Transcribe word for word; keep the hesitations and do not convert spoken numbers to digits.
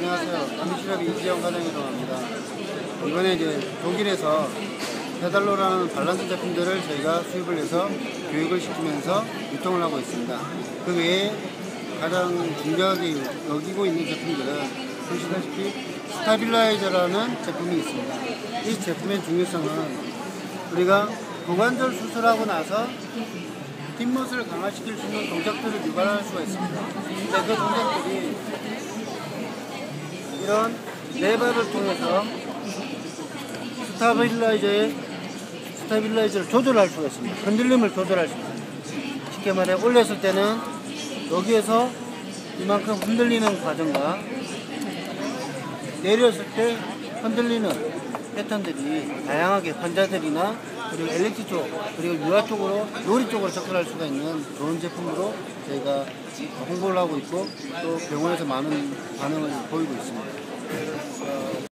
안녕하세요. 감시샵 이지영 과장이라고 합니다. 이번에 이제 독일에서 페달로라는 밸런스 제품들을 저희가 수입을 해서 교육을 시키면서 유통을 하고 있습니다. 그 외에 가장 중요하게 여기고 있는 제품들은 보시다시피 스타빌라이저라는 제품이 있습니다. 이 제품의 중요성은 우리가 고관절 수술하고 나서 뒷못을 강화시킬 수 있는 동작들을 유발할 수가 있습니다. 근데 그 동작들이 이런 레버를 통해서 스타빌라이저의 스타빌라이저를 조절할 수가 있습니다. 흔들림을 조절할 수 있습니다. 쉽게 말해 올렸을 때는 여기에서 이만큼 흔들리는 과정과 내렸을 때 흔들리는 패턴들이 다양하게 환자들이나 그리고 엘리트 쪽 그리고 유아 쪽으로 놀이 쪽으로 접근할 수가 있는 좋은 제품으로 저희가 홍보를 하고 있고 또 병원에서 많은 반응을 보이고 있습니다.